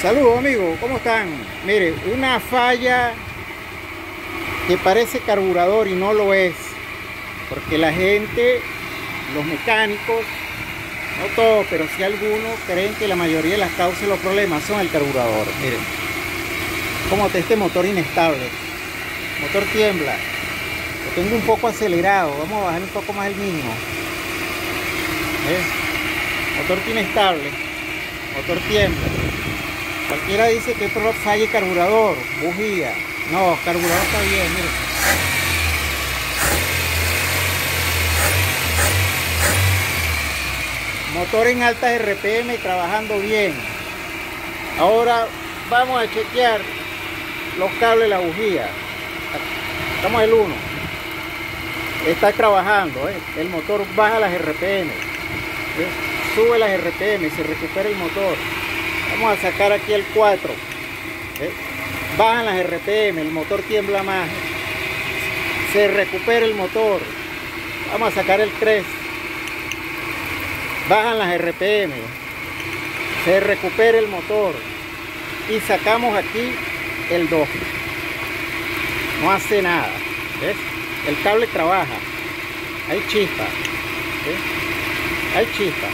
Saludos amigos, ¿cómo están? Mire, una falla que parece carburador y no lo es, porque la gente, los mecánicos, no todos, pero sí algunos, creen que la mayoría de las causas de los problemas son el carburador. Miren, como este motor inestable, el motor tiembla, lo tengo un poco acelerado, vamos a bajar un poco más el mínimo. Motor inestable, motor tiembla. Cualquiera dice que es por falla carburador, bujía. No, carburador está bien, miren. Motor en altas RPM trabajando bien. Ahora vamos a chequear los cables de la bujía. Estamos el 1. Está trabajando, el motor baja las RPM, sube las RPM, se recupera el motor. Vamos a sacar aquí el 4. Bajan las RPM, el motor tiembla más, se recupera el motor. Vamos a sacar el 3. Bajan las RPM, se recupera el motor. Y sacamos aquí el 2. No hace nada. ¿Ves? El cable trabaja. Hay chispa. Hay chispa.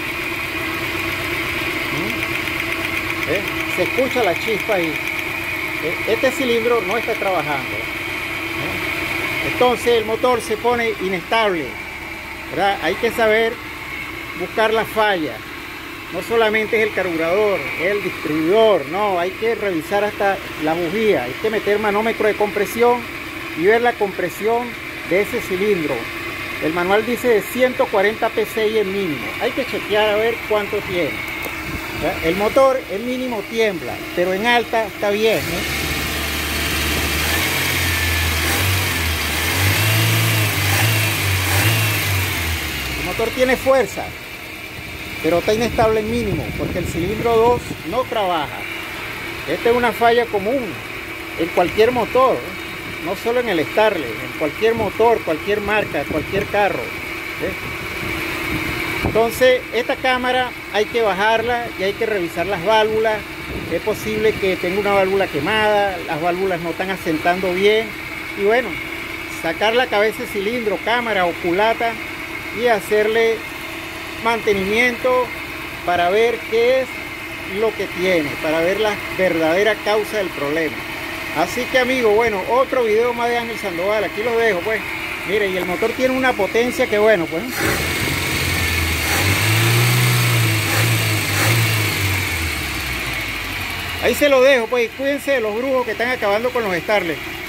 Se escucha la chispa ahí. Este cilindro no está trabajando. Entonces el motor se pone inestable, ¿verdad? Hay que saber buscar la falla. No solamente es el carburador, es el distribuidor. No, hay que revisar hasta la bujía. Hay que meter manómetro de compresión y ver la compresión de ese cilindro. El manual dice de 140 psi en mínimo. Hay que chequear a ver cuánto tiene. El motor en mínimo tiembla, pero en alta está bien, El motor tiene fuerza, pero está inestable en mínimo, porque el cilindro 2 no trabaja. Esta es una falla común en cualquier motor, no solo en el Starlet, en cualquier motor, cualquier marca, cualquier carro. Entonces esta cámara hay que bajarla y hay que revisar las válvulas. Es posible que tenga una válvula quemada, las válvulas no están asentando bien. Y bueno, sacar la cabeza de cilindro, cámara o culata y hacerle mantenimiento para ver qué es lo que tiene, para ver la verdadera causa del problema. Así que amigos, bueno, otro video más de Ángel Sandoval, aquí los dejo pues. Miren, y el motor tiene una potencia que bueno pues. Ahí se lo dejo, pues, cuídense de los brujos que están acabando con los Starlet.